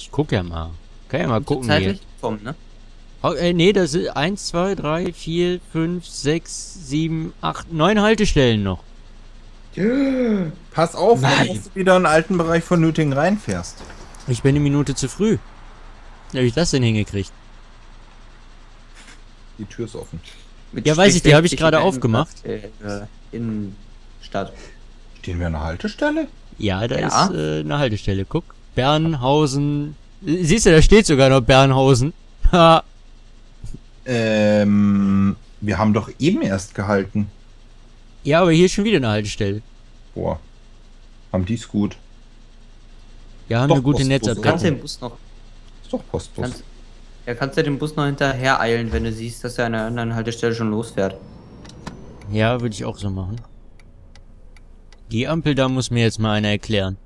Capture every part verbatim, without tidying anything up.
Ich guck ja mal. Kann ja mal gucken hier. Zeitlich kommen, ne? Oh, äh, nee, das sind eins, zwei, drei, vier, fünf, sechs, sieben, acht, neun Haltestellen noch. Pass auf, Nein. dass du wieder in den alten Bereich von Nötingen reinfährst. Ich bin eine Minute zu früh. Wie habe ich das denn hingekriegt? Die Tür ist offen. Mit Ja, weiß ich, die habe ich sechzig gerade in aufgemacht. Äh, in Stadt. Stehen wir an der Haltestelle? Ja, da Ja. ist äh, eine Haltestelle. Guck. Bernhausen. Siehst du, da steht sogar noch Bernhausen. Ha. Ähm, wir haben doch eben erst gehalten. Ja, aber hier ist schon wieder eine Haltestelle. Boah. Haben die's gut. Ja, haben Doch, eine gute Postbus, Kannst du Netzabdeckung. den Bus noch. Ist doch Postbus. Kannst, ja, kannst du den Bus noch hinterher eilen, wenn du siehst, dass er an einer anderen Haltestelle schon losfährt. Ja, würde ich auch so machen. Die Ampel, da muss mir jetzt mal einer erklären.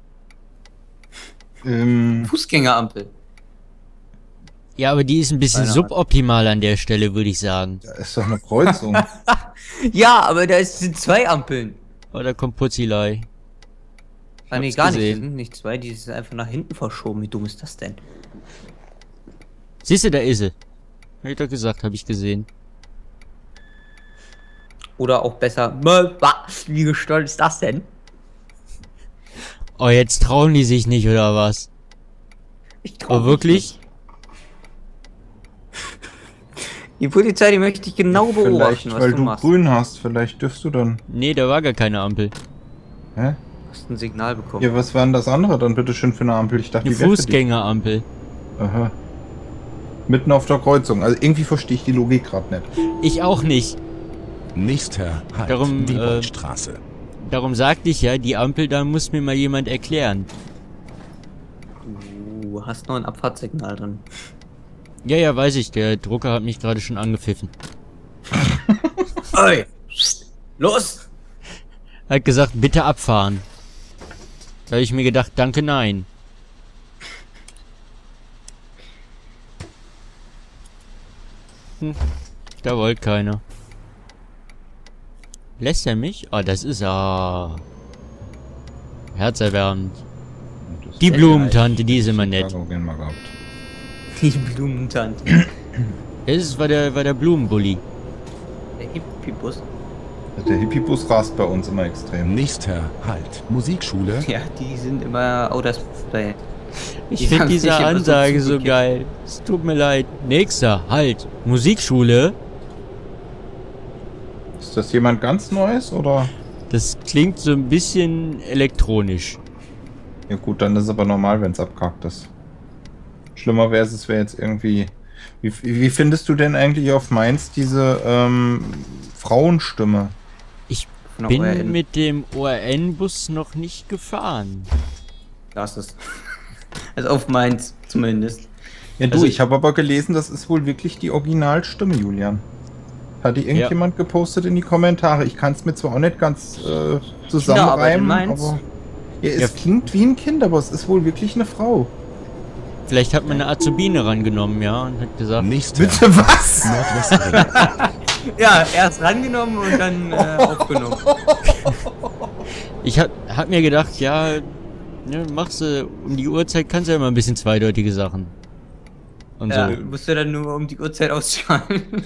Ähm, Fußgängerampel. Ja, aber die ist ein bisschen Keine Ahnung. suboptimal an der Stelle, würde ich sagen. da ist doch eine Kreuzung. Ja, aber da ist, sind zwei Ampeln. Oh, da kommt Putzilei. Ah, nee, hab's gar nicht. gesehen. Die sind nicht zwei, die sind einfach nach hinten verschoben. Wie dumm ist das denn? Siehst du, da ist sie. Hab ich doch gesagt, habe ich gesehen. Oder auch besser. Mö, wa, Wie gestört ist das denn? Oh, jetzt trauen die sich nicht, oder was? Ich trau Oh, mich wirklich? nicht. Die Polizei, die möchte ich genau beobachten, Vielleicht, was weil du du machst. grün hast, vielleicht dürfst du dann. Nee, da war gar keine Ampel. Hä? Du hast ein Signal bekommen. Ja, was war denn das andere dann bitte schön für eine Ampel? Ich dachte, Eine die wäre für dich. Fußgängerampel. Aha. Mitten auf der Kreuzung. Also irgendwie verstehe ich die Logik gerade nicht. Ich auch nicht. Nächster Halt, Darum, die äh, Beutstraße. Darum sagte ich ja, die Ampel, da muss mir mal jemand erklären. Du hast noch ein Abfahrtssignal drin. Ja, ja, weiß ich, der Drucker hat mich gerade schon angepfiffen. Ey! Los! Hat gesagt, bitte abfahren. Da habe ich mir gedacht, danke, nein. Hm, da wollte keiner. Lässt er mich? Ah, das ist er. Herzerwärmend. Die Blumentante, die ist immer nett. Chicago gehen wir gehabt. Die Blumentante. Das war der, war der Blumenbully. Der Hippie-Bus. Also der Hippie-Bus rast bei uns immer extrem. Nächster Halt, Musikschule. Ja, die sind immer. Oh, das. Die Ich finde haben diese sich immer so Ansage so zugekippt. geil. Es tut mir leid. Nächster, halt. Musikschule. Ist das jemand ganz Neues oder? Das klingt so ein bisschen elektronisch. Ja gut, dann ist es aber normal, wenn es abgehakt ist. Schlimmer wäre es, es wäre jetzt irgendwie... Wie, wie findest du denn eigentlich auf Mainz diese ähm, Frauenstimme? Ich Von der bin O R N. mit dem O R N-Bus noch nicht gefahren. Das ist. Also auf Mainz zumindest. Ja du, Also- ich habe aber gelesen, das ist wohl wirklich die Originalstimme, Julian. Hat die irgendjemand gepostet in die Kommentare? Ich kann es mir zwar auch nicht ganz äh, Kinderarbeit in zusammenreimen, Mainz? aber... Ja, es Ja. klingt wie ein Kind, aber es ist wohl wirklich eine Frau. Vielleicht hat man eine Azubine rangenommen, ja, und hat gesagt, Nächster Bitte was? Nordwestring. Ja, erst rangenommen und dann äh, aufgenommen. ich hab, hab mir gedacht, ja, ne, machst du um die Uhrzeit, kannst du ja immer ein bisschen zweideutige Sachen. Und Ja, so. musst du dann nur um die Uhrzeit ausschalten.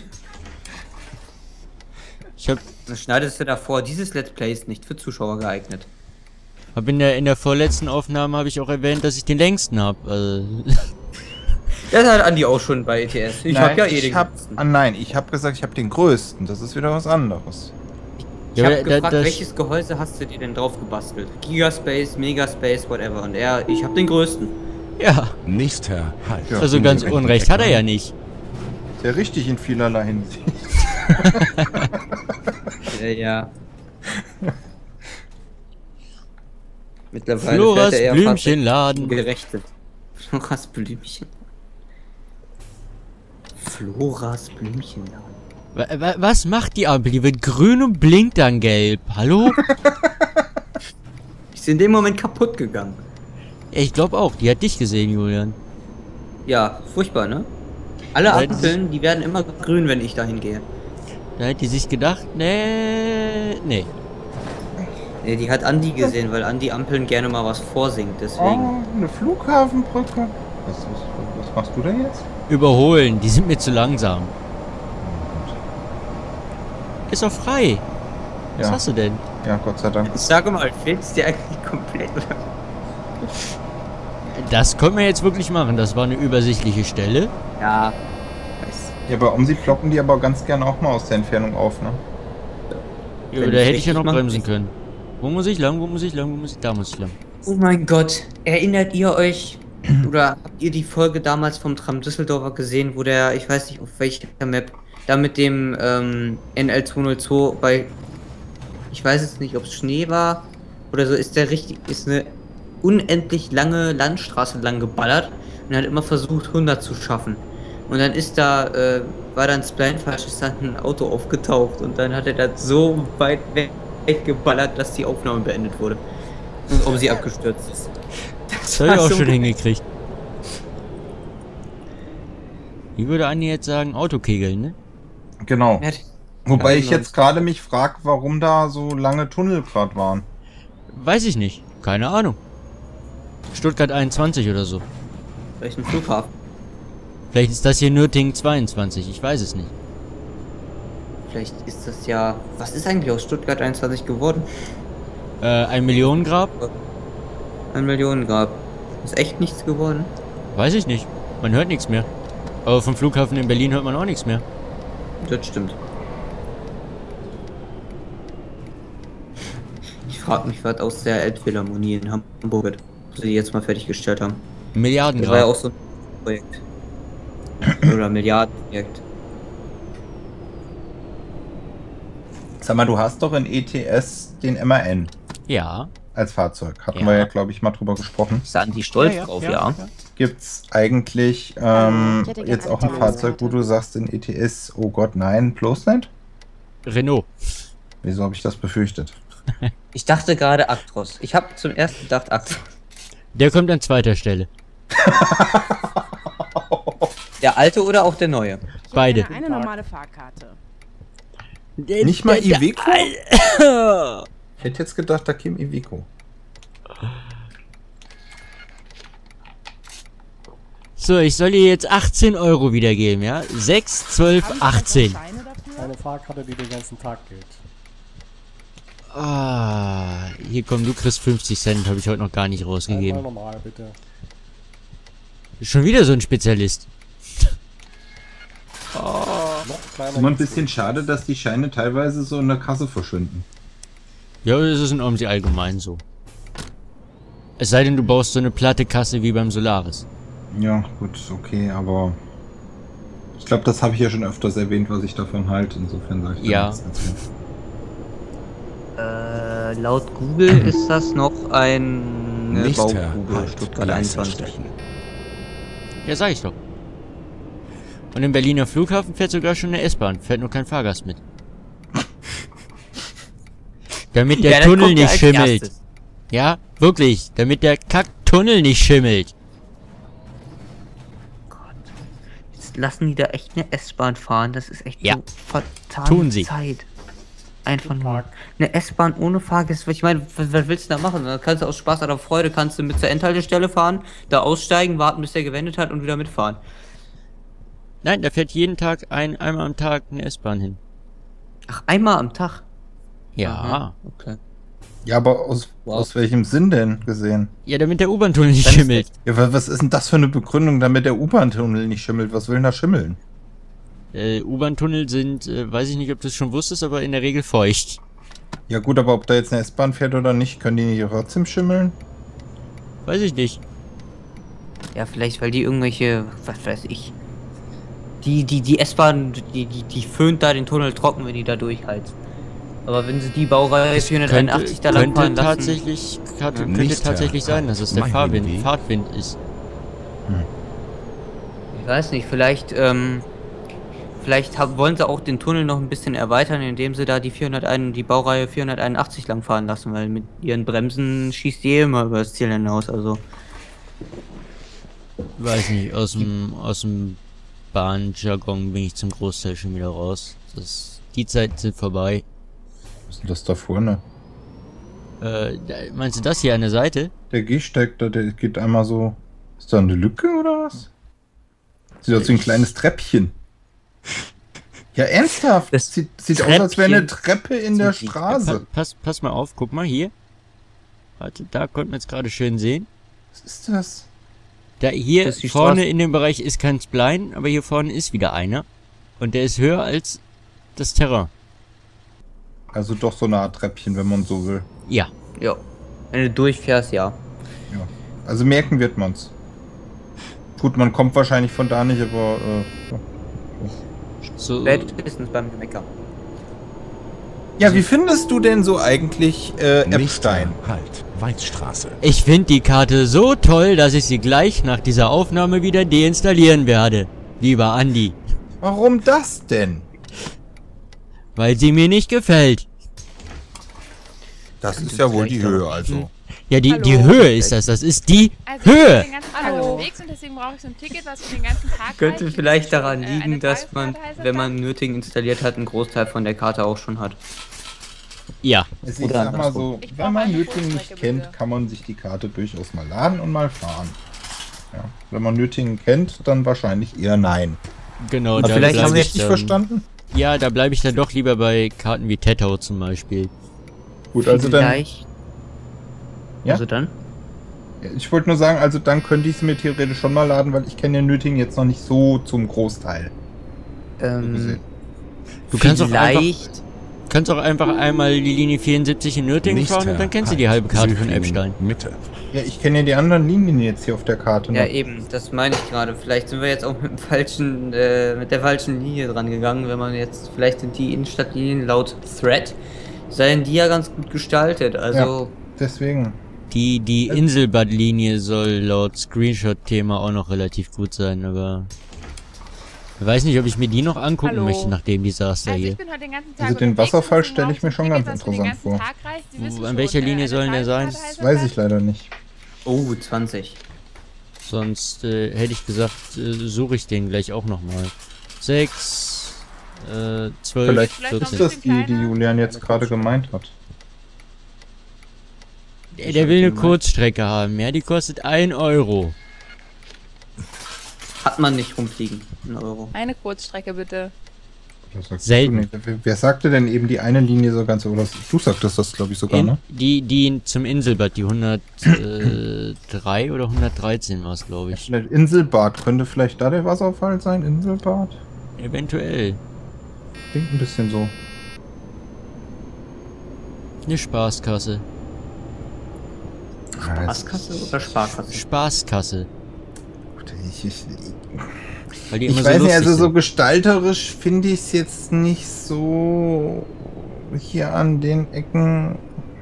Ich hab, Dann schneidest du davor, dieses Let's Play ist nicht für Zuschauer geeignet. hab in der in der vorletzten Aufnahme habe ich auch erwähnt, dass ich den längsten hab. Also, Das hat Andi auch schon bei E T S. Ich hab ja eh ich den hab, letzten. ah, nein, ich habe gesagt, ich habe den größten. Das ist wieder was anderes. Ich Ja, hab aber da- gefragt, das- welches Gehäuse hast du dir denn drauf gebastelt? Gigaspace, Megaspace, whatever. Und er, ich hab den größten. ja, Nächster Halt. Ja. also ganz unrecht hat er ja nicht. Sehr richtig in vielerlei Hinsicht. Ja, ja. Mittlerweile Floras fährt er eher Blümchenladen. gerechtet. Floras Blümchen. Floras Blümchenladen. Wa- wa- Was macht die Ampel? Die wird grün und blinkt dann gelb. Hallo? Ist in dem Moment kaputt gegangen. Ich glaube auch. Die hat dich gesehen, Julian. Ja, furchtbar, ne? Alle Ja, die Ampeln, die werden immer grün, wenn ich dahin gehe. Da hat die sich gedacht, nee, nee. Nee, die hat Andi gesehen, weil Andi Ampeln gerne mal was vorsingt, deswegen. Oh, eine Flughafenbrücke. Was, was, was machst du denn jetzt? Überholen, die sind mir zu langsam. Ist doch frei. Was Ja. hast du denn? Ja, Gott sei Dank. Sag mal, fehlt's dir eigentlich komplett, oder? Das können wir jetzt wirklich machen. Das war eine übersichtliche Stelle. Ja. Weiß. Ja, bei Omsi ploppen die aber ganz gerne auch mal aus der Entfernung auf, ne? Ja, Wenn da ich hätte ich ja richtig noch mache, bremsen ich- können. Wo muss ich lang? Wo muss ich lang? Wo muss ich? Da muss ich lang. Oh mein Gott, erinnert ihr euch, oder habt ihr die Folge damals vom Tram Düsseldorfer gesehen, wo der, ich weiß nicht auf welcher Map, da mit dem ähm, N L zweihundertzwei bei, ich weiß jetzt nicht, ob es Schnee war oder so, ist der richtig, ist eine unendlich lange Landstraße lang geballert und hat immer versucht hundert zu schaffen. Und dann ist da, äh, war dann Spline falsch, ist dann ein Auto aufgetaucht und dann hat er das so weit weg weggeballert, dass die Aufnahme beendet wurde. Und ob sie abgestürzt ist. Das habe ich war auch so- schon hingekriegt. Wie würde Andi jetzt sagen? Autokegeln, ne? Genau. Er hat- Wobei Ja, ich jetzt gerade mich frage, warum da so lange Tunnel gerade waren. Weiß ich nicht. Keine Ahnung. Stuttgart einundzwanzig oder so. Vielleicht ein Flughafen. Vielleicht ist das hier Nürtingen zweiundzwanzig. Ich weiß es nicht. Vielleicht ist das ja. Was ist eigentlich aus Stuttgart einundzwanzig geworden? Äh, ein Millionengrab? Ein Millionengrab. Ist echt nichts geworden? Weiß ich nicht. Man hört nichts mehr. Aber vom Flughafen in Berlin hört man auch nichts mehr. Das stimmt. Ich frage mich, was aus der Elbphilharmonie in Hamburg wird, wo sie die jetzt mal fertiggestellt haben. Das war ja Milliardengrab. auch so ein Projekt. Oder Milliardenprojekt. Sag mal, du hast doch in E T S den M A N Ja. als Fahrzeug. Hatten Ja. wir ja, glaube ich, mal drüber gesprochen. Ist da Andi stolz drauf, ja? Gibt's eigentlich ähm, Ich hätte gerne jetzt eine auch ein Fahrzeug, wo Tageskarte. du sagst in E T S, oh Gott, nein, bloß nicht? Renault. Wieso habe ich das befürchtet? Ich dachte gerade Actros. Ich habe zum ersten gedacht Actros. Der kommt an zweiter Stelle. Der alte oder auch der neue? Ich Beide. hätte gerne eine normale Fahrkarte. Nicht mal Iveco? Alter. Ich hätte jetzt gedacht, da käme Iveco. So, ich soll dir jetzt achtzehn Euro wiedergeben, ja? sechs, zwölf, Haben Sie achtzehn. also Scheine dafür? Eine Fahrkarte, die den ganzen Tag gilt. Ah, hier komm, du kriegst fünfzig Cent, habe ich heute noch gar nicht Einmal rausgegeben. normal, bitte. Schon wieder so ein Spezialist. Noch kleiner. Immer ein geht's bisschen schade, dass die Scheine teilweise so in der Kasse verschwinden. Ja, das ist in Omsi allgemein so. Es sei denn, du baust so eine platte Kasse wie beim Solaris. Ja, gut, okay, aber ich glaube, das habe ich ja schon öfters erwähnt, was ich davon halte. Insofern sage ich da Ja. nichts dazu. Äh, laut Google ist das noch ein äh, Nächster Baugrube Halt, Stuttgart Gleis einundzwanzig. anstechen. Ja, sag ich doch. Und im Berliner Flughafen fährt sogar schon eine S-Bahn, fährt nur kein Fahrgast mit. Damit der Ja, das Tunnel kommt ja nicht als schimmelt. erstes. Ja, wirklich, damit der Kacktunnel nicht schimmelt. Jetzt lassen die da echt eine S-Bahn fahren. Das ist echt Ja. so vertane Tun sie. Zeit. Einfach nur. Tag. Eine S-Bahn ohne Fahrgäste. Ich meine, was, was willst du da machen? Da kannst du aus Spaß oder Freude kannst du mit zur Endhaltestelle fahren, da aussteigen, warten, bis der gewendet hat und wieder mitfahren. Nein, da fährt jeden Tag ein, einmal am Tag eine S-Bahn hin. Ach, einmal am Tag. Ja. Aha, okay. Ja, aber aus, Wow. aus welchem Sinn denn gesehen? Ja, damit der U-Bahn-Tunnel nicht Dann ist schimmelt. Ja, wa- was ist denn das für eine Begründung, damit der U-Bahn-Tunnel nicht schimmelt? Was will denn da schimmeln? Äh, U-Bahn-Tunnel sind, äh, weiß ich nicht, ob du es schon wusstest, aber in der Regel feucht. Ja gut, aber ob da jetzt eine S-Bahn fährt oder nicht, können die nicht trotzdem schimmeln? Weiß ich nicht. Ja, vielleicht, weil die irgendwelche, was weiß ich. Die, die, die S-Bahn, die, die, die föhnt da den Tunnel trocken, wenn die da durchheizt. Aber wenn sie die Baureihe vierhunderteinundachtzig da lang könnte fahren lassen. tatsächlich, kann, könnte Nächster tatsächlich sein, dass es der Halt, Fahrwind, Meinung. Fahrtwind ist. Ich weiß nicht, vielleicht, ähm, vielleicht hab, wollen sie auch den Tunnel noch ein bisschen erweitern, indem sie da die vierhunderteins, die Baureihe vierhunderteinundachtzig lang fahren lassen, weil mit ihren Bremsen schießt die eh immer über das Ziel hinaus, also. Weiß nicht, aus dem, aus dem Bahnjargon bin ich zum Großteil schon wieder raus. Das, die Zeiten sind vorbei. Was ist denn das da vorne? Äh, da- meinst du das hier an der Seite? Der Gehsteig, da, der geht einmal so Ist da eine Lücke oder was? Sieht aus wie ein kleines Treppchen. Ja, ernsthaft. Das Das sieht, sieht aus, als wäre eine Treppe in der Straße. Pass, pass mal auf, guck mal hier. Warte, da konnten wir jetzt gerade schön sehen. Was ist das? Da hier Das ist die vorne Straße. in dem Bereich ist kein Spline, aber hier vorne ist wieder einer. Und der ist höher als das Terrain. Also doch so eine Art Treppchen, wenn man so will. Ja. Ja. Wenn du durchfährst, ja. Ja. Also merken wird man's. Gut, man kommt wahrscheinlich von da nicht, aber äh, ja. So, Spätestens beim Mecker. Ja, wie findest du denn so eigentlich äh, Epstein? Nächster Halt. Weißstraße. ich finde die Karte so toll, dass ich sie gleich nach dieser Aufnahme wieder deinstallieren werde. Lieber Andi. Warum das denn? Weil sie mir nicht gefällt. Das ist ja wohl die Höhe, also. Ja, die, Hallo. die Höhe ist das. Das ist die Also ich Höhe. bin den ganzen Tag Hallo. unterwegs und deswegen brauche ich so ein Ticket, was für den ganzen Tag Könnte reicht. vielleicht Ich bin daran schon, äh, liegen, eine dass man, Tageskarte heißt wenn das man Nürtingen installiert hat, einen Großteil von der Karte auch schon hat. Ja. Also ich Oder sag mal so, andersrum. Ich brauch wenn man eine Nürtingen nicht Kurzstrecke, kennt, bitte. kann man sich die Karte durchaus mal laden und mal fahren. Ja. Wenn man Nürtingen kennt, dann wahrscheinlich eher nein. Genau, Aber da vielleicht bleib haben wir ich richtig dann- verstanden? Ja, da bleibe ich dann doch lieber bei Karten wie Tettau zum Beispiel. Gut, also dann. Vielleicht. Ja? Also dann? Ich wollte nur sagen, also dann könnte ich es mir theoretisch schon mal laden, weil ich kenne ja Nürtingen jetzt noch nicht so zum Großteil. Ähm, gesehen. Du kannst auch einfach, vielleicht. kannst auch einfach einmal die Linie vierundsiebzig in Nürtingen fahren und dann kennst du die halbe Karte von Südring, Epstein. Mitte. Ja, ich kenne ja die anderen Linien jetzt hier auf der Karte. Ja, noch. eben, das meine ich gerade. Vielleicht sind wir jetzt auch mit, dem falschen, äh, mit der falschen Linie dran gegangen, wenn man jetzt, vielleicht sind die Innenstadtlinien laut Thread, seien die ja ganz gut gestaltet. Also, Deswegen. Die, die Inselbad-Linie soll laut Screenshot-Thema auch noch relativ gut sein, aber... Ich weiß nicht, ob ich mir die noch angucken Hallo. möchte nach dem Desaster Also hier. ich bin heute den ganzen Tag Also den unterwegs Wasserfall und deswegen stelle ich mir brauche schon ein ganz Ticket, was für den interessant ganzen vor. Tag reicht. Sie Wo- wissen an schon, welcher äh, Linie eine soll der sein? Tageskarte heißt Das weiß das. ich leider nicht. oh, zwanzig. Sonst äh, hätte ich gesagt, äh, suche ich den gleich auch nochmal. sechs, äh, zwölf, Vielleicht Vielleicht noch ist ein vierzehn. das die, die Julian jetzt gerade gemeint hat. Der, der will eine Kurzstrecke haben, ja, die kostet ein Euro. Hat man nicht rumfliegen. Ein Euro. Eine Kurzstrecke bitte. Oder sagst Selten. du nicht? Wer, wer sagte denn eben die eine Linie so ganz, oder du sagtest das, glaube ich, sogar, In, ne? die, die zum Inselbad, die hundertdrei oder hundertdreizehn war es, glaube ich. Vielleicht Inselbad, könnte vielleicht da der Wasserfall sein? Inselbad? Eventuell. Klingt ein bisschen so. Eine Spaßkasse. Spaßkasse oder Sparkasse? Spaßkasse. Ich, ich, Weil die ich immer weiß so nicht, lustig also so sind. gestalterisch finde ich es jetzt nicht so hier an den Ecken.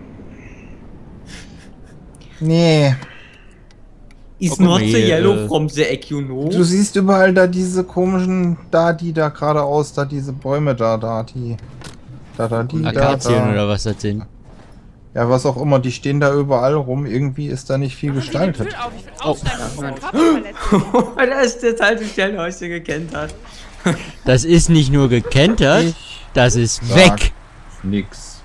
Nee. Is Oh, guck mal not the hier, yellow äh, from the egg, you know. Du siehst überall da diese komischen, da die da geradeaus, da diese Bäume da, da die, da da die, da, Akazien da. oder was das sind. Ja, was auch immer, die stehen da überall rum. Irgendwie ist da nicht viel Machen Sie die gestaltet. Tür auf, ich will Oh. aussteigen, bevor mein Papa verletzt wird. da ist das alte Stellhäuschen gekannt hat. Das ist nicht nur gekentert, Ich das ist sag weg. nix.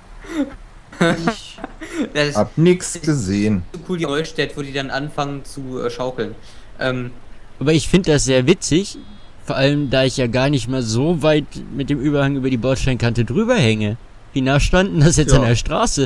Das ist Hab nix gesehen. so cool, die Rollstedt, wo die dann anfangen zu äh, schaukeln. Ähm, Aber ich finde das sehr witzig, vor allem da ich ja gar nicht mal so weit mit dem Überhang über die Bordsteinkante drüber hänge. Wie nah standen das jetzt Ja. an der Straße?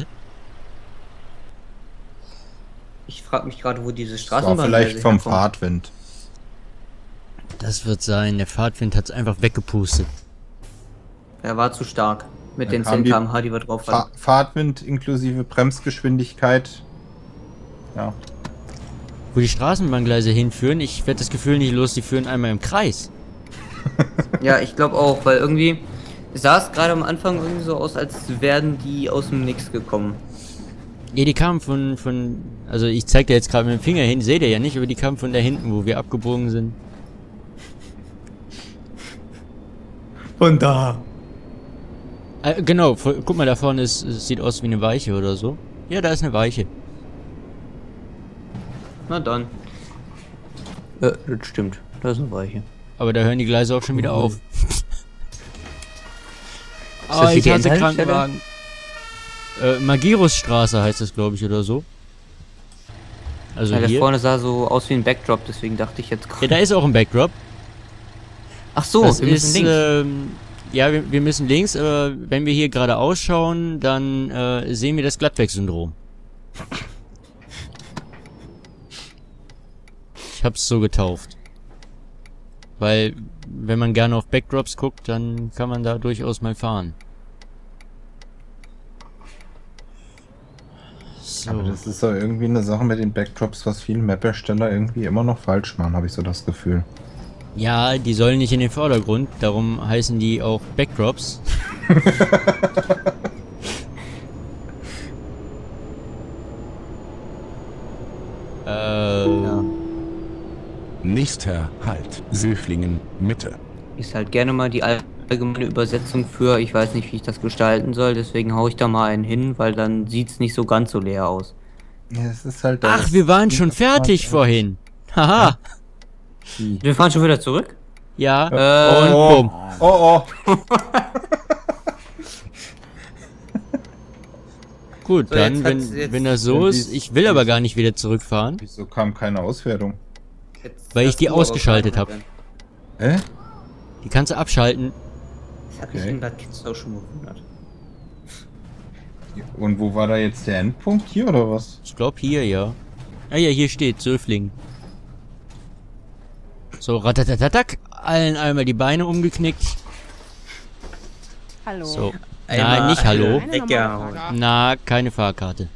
ich frage mich gerade, wo diese Das war Straßenbahn vielleicht vom herkommt. Fahrtwind. Das wird sein, der Fahrtwind hat's einfach weggepustet. Er war zu stark. Mit Da den kam zehn die Kilometer pro Stunde, die wir drauf Fa hatten. Fahrtwind inklusive Bremsgeschwindigkeit. Ja. Wo die Straßenbahngleise hinführen, ich werde das Gefühl nicht los, die führen einmal im Kreis. Ja, ich glaube auch, weil irgendwie sah es gerade am Anfang irgendwie so aus, als wären die aus dem Nix gekommen. Ja, die kamen von, von, also ich zeig dir jetzt gerade mit dem Finger hin, seht ihr ja nicht, aber die kamen von da hinten, wo wir abgebogen sind. Von da. Äh, genau, vo- guck mal, da vorne ist, es sieht aus wie eine Weiche oder so. Ja, da ist eine Weiche. Na dann. Äh, das stimmt. Da ist eine Weiche. Aber da hören die Gleise auch schon wieder Mhm. auf. das Ah, hier ich die hasse Endhaltestelle? Krankenwagen. Äh, Magirusstraße heißt das, glaube ich, oder so. Also Ja, der hier. vorne sah so aus wie ein Backdrop, deswegen dachte ich jetzt. Ja, da ist auch ein Backdrop. Ach so, das wir müssen ist, links. ähm, ja, wir, wir müssen links, aber wenn wir hier gerade ausschauen, dann äh, sehen wir das Gladbeck-Syndrom. Ich hab's so getauft. Weil, wenn man gerne auf Backdrops guckt, dann kann man da durchaus mal fahren. So. Aber das ist doch irgendwie eine Sache mit den Backdrops, was viele Map-Ersteller irgendwie immer noch falsch machen, habe ich so das Gefühl. Ja, die sollen nicht in den Vordergrund, darum heißen die auch Backdrops. äh, Ja. Nächster Halt. Söflingen, Mitte. Ist halt gerne mal die allgemeine Übersetzung für, ich weiß nicht, wie ich das gestalten soll, deswegen hau ich da mal einen hin, weil dann sieht's nicht so ganz so leer aus. Ja, es ist halt Ach, wir waren schon fertig vorhin. Haha. Wir fahren schon wieder zurück? Ja, Äh, und bumm. Oh, oh. Gut, So, dann, jetzt wenn, hat's- jetzt- wenn das so wenn ist, dies- ich will aber gar nicht wieder zurückfahren. Wieso kam keine Auswertung? Jetzt Weil ich darfst die du aber ausgeschaltet fahren, Hä? Die kannst du abschalten. Das hat mich Okay. in Bad Kitzau schon gewundert. Und wo war da jetzt der Endpunkt? Hier oder was? Ich glaube hier, ja. Ah ja, hier steht Söfling. So, ratatatatak. Allen einmal die Beine umgeknickt. Hallo. So. Einmal Nein, nicht hallo. Eine Weggehauen. normale Frage. Na, keine Fahrkarte.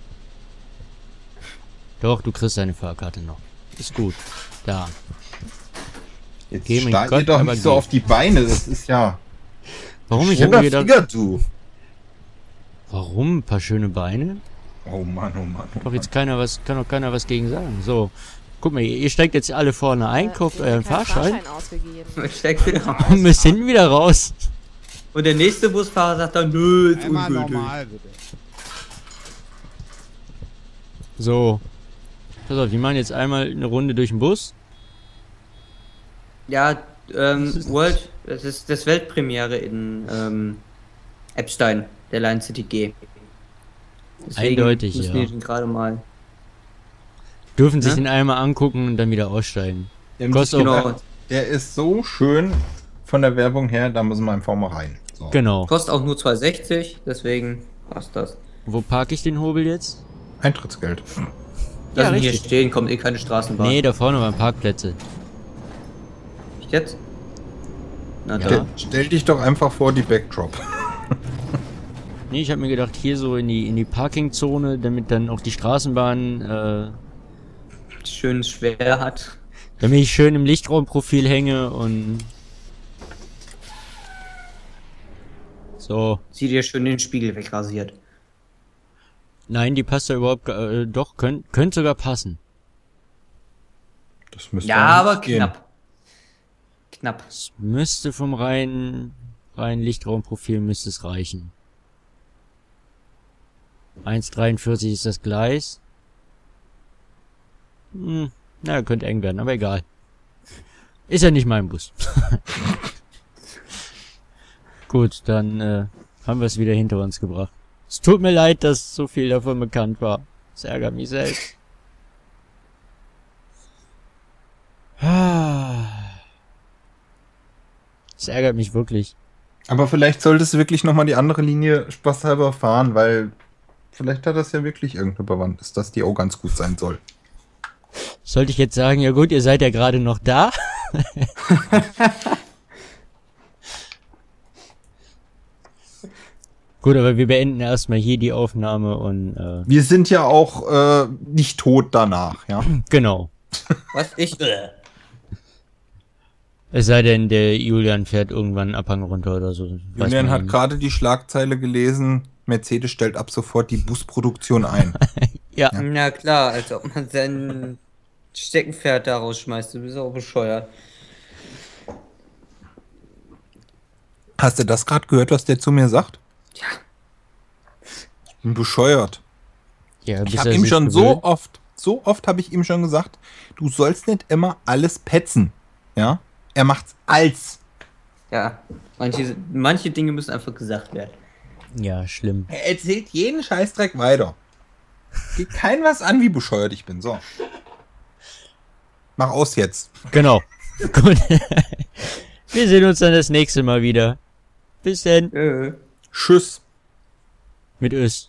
Doch, du kriegst deine Fahrkarte noch. Ist gut. Da. Jetzt Geh, mein starrt Gott, ihr doch aber nicht so geh. auf die Beine, das ist ja... Warum? Ich habe Schöner mir gedacht, Flieger, du. warum? Ein paar schöne Beine? Oh Mann, oh Mann. Oh Doch jetzt keiner was, kann doch keiner was gegen sagen. So. Guck mal, ihr, ihr steigt jetzt alle vorne ein, kauft Ihr euren habt keinen Fahrschein ausgegeben. Ich steig wieder raus. und müsst hinten wieder raus. Und der nächste Busfahrer sagt dann, nö, ist Einmal ungültig. normal, bitte. So. Pass auf, wir machen jetzt einmal eine Runde durch den Bus. Ja, ähm, World, das ist das Weltpremiere in ähm, Epstein, der Line City G. Deswegen Eindeutig, müssen ja. wir den gerade mal. Dürfen sich Ja. den einmal angucken und dann wieder aussteigen. Der, Kostet Genau, der ist so schön von der Werbung her, da müssen wir einfach mal rein. So. Genau. kostet auch nur zwei sechzig, deswegen passt das. Wo parke ich den Hobel jetzt? Eintrittsgeld. Ja, Lassen hier richtig. stehen, kommt eh keine Straßenbahn. Nee, da vorne waren Parkplätze. Echt jetzt? Na Ja. da. Stell, stell dich doch einfach vor die Backdrop. Nee, ich habe mir gedacht, hier so in die in die Parkingzone, damit dann auch die Straßenbahn, äh, Schön schwer hat. damit ich schön im Lichtraumprofil hänge und so. Sie dir schön den Spiegel wegrasiert. Nein, die passt da überhaupt gar- äh, doch, könnt, könnte sogar passen. Das müsste Ja, eigentlich aber gehen. knapp. Knapp. Es müsste vom reinen, reinen Lichtraumprofil müsste es reichen. eins Komma dreiundvierzig ist das Gleis. Hm, na, könnte eng werden, aber egal. Ist ja nicht mein Bus. Gut, dann äh, haben wir es wieder hinter uns gebracht. Es tut mir leid, dass so viel davon bekannt war. Es ärgert mich selbst. Es ärgert mich wirklich. Aber vielleicht solltest du wirklich nochmal die andere Linie spaßhalber fahren, weil vielleicht hat das ja wirklich irgendeine Bewandtnis, dass die auch ganz gut sein soll. Sollte ich jetzt sagen, ja gut, ihr seid ja gerade noch da? Gut, aber wir beenden erstmal hier die Aufnahme und äh, Wir sind ja auch äh, nicht tot danach, ja. genau. Was? Ich? Es sei denn, der Julian fährt irgendwann einen Abhang runter oder so. Weiß Julian man hat nicht. gerade die Schlagzeile gelesen, Mercedes stellt ab sofort die Busproduktion ein. Ja, Na klar, als ob man sein Steckenpferd da rausschmeißt. Du bist auch bescheuert. Hast du das gerade gehört, was der zu mir sagt? Ja. Ich bin bescheuert. ja Ich bis habe er ihm sich schon so gewöhnt. oft, so oft habe ich ihm schon gesagt, du sollst nicht immer alles petzen. Ja? Er macht's als. Ja. Manche, manche Dinge müssen einfach gesagt werden. Ja, schlimm. Er erzählt jeden Scheißdreck weiter. Geht kein was an, wie bescheuert ich bin. So. Mach aus jetzt. Genau. Gut. Wir sehen uns dann das nächste Mal wieder. Bis dann. Äh. Tschüss. Mit Ös.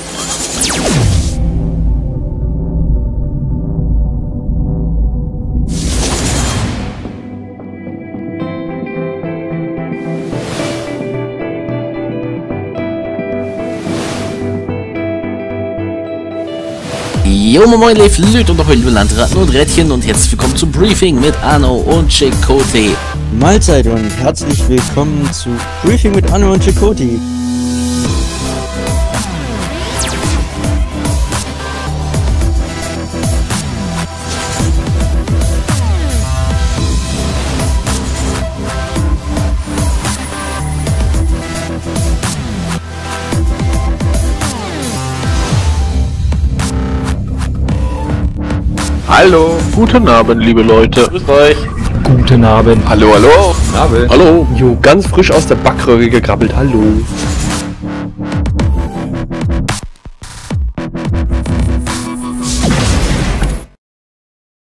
Jo, moin, liebe Leute und auch liebe Landratten und Rädchen und herzlich willkommen zum Briefing mit Arno und Chakotay. Mahlzeit und herzlich willkommen zu Briefing mit Arno und Chakotay. Hallo. Guten Abend, liebe Leute. Grüß euch. Guten Abend. Hallo, hallo. Abend. Hallo. Jo, ganz frisch aus der Backröhre gekrabbelt. Hallo.